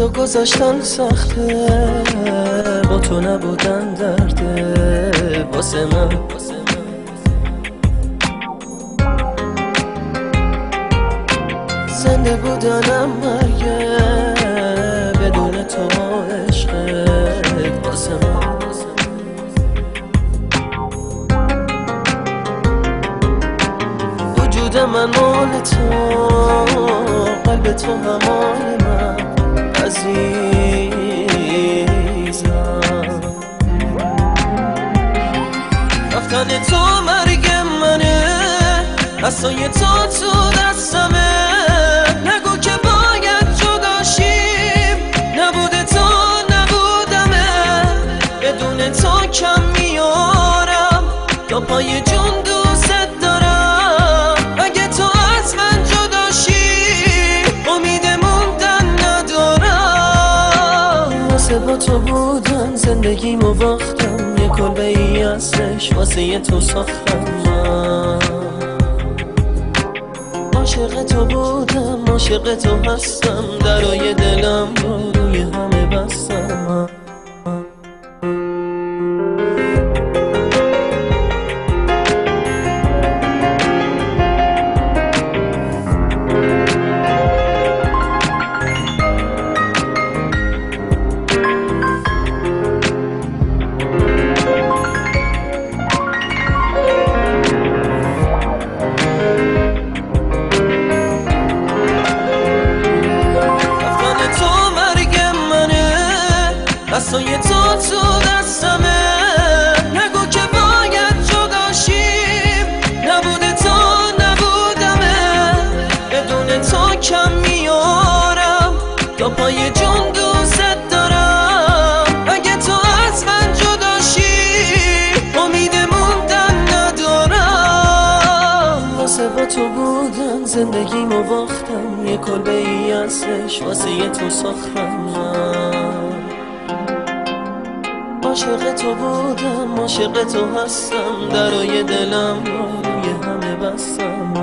تو گذاشتن سخته، با تو نبودن درده واسه من. زنده بودنم مرگه بدون تو، عشقت واسه من. وجود من مال تو، قلب تو همان من عزیزم. رفتن تو مرگ منه، دستای تو دستمه. نگو که باید جدا شیم، نبوده تو نبودمه. بدون تو کم میارم، تا پای جون دوست دارم. اگه تو از من جدا شی، امید موندن ندارم. واسه با تو بودن زندگیمو باختم، یه کلبه ای ازش واسه تو ساختم. من عاشق تو بودم، عاشق تو هستم، درای دلم رو روی همه بستم. دستای تو دستمه. نگو که باید جدا شیم، نبوده تو نبودمه. بدون تو کم میارم، تا پای جون دوست دارم. اگه تو از من جدا شی، امید موندن ندارم. واسه با تو بودن زندگیمو باختم، یه کلبه ای ازش واسه تو ساختم. عاشق تو بودم، عاشق تو هستم، درای دلم رو روی همه بستم.